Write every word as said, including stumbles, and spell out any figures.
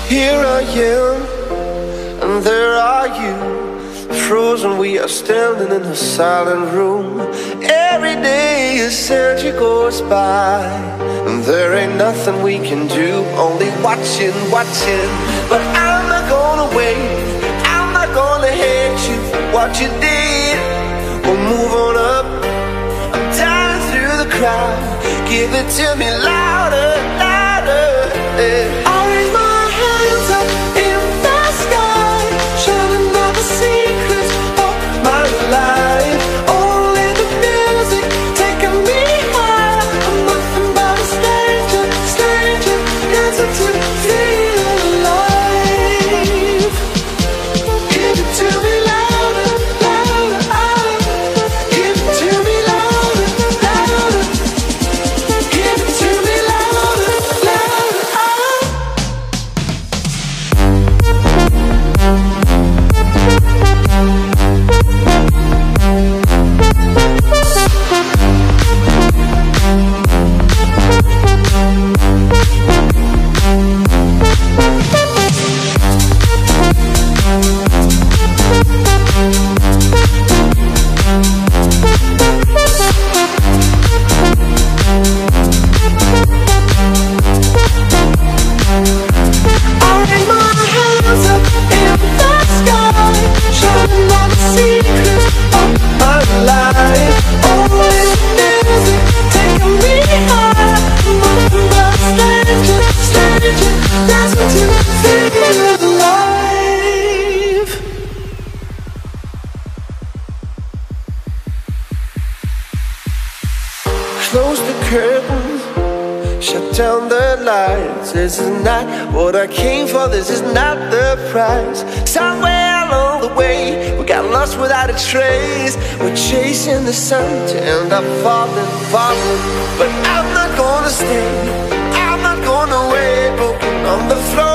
Here I am, and there are you. Frozen, we are standing in a silent room. Every day a century goes by, and there ain't nothing we can do, only watching, watching. But I'm not gonna wait, I'm not gonna hate you for what you did. We'll move on up, I'm diving through the crowd. Give it to me louder, louder, yeah. I'll raise my hands up in the sky, shining all the secrets of my life. Only the music taking me high. I'm nothing but a stranger, stranger, dancing to feel alive. Give it to me louder, louder, louder. Give it to me louder, louder. Give it to me louder, louder, louder. I'll raise my hands up in the sky, shining all the secrets of my life. Only the music taking me high. Nothing but a stranger, stranger, dancing to feel alive. Close the curtains, shut down the lights. This is not what I came for, this is not the price. Somewhere along the way, we got lost without a trace. We're chasing the sun to end up falling, falling. But I'm not gonna stay, I'm not gonna wait. Broken on the floor,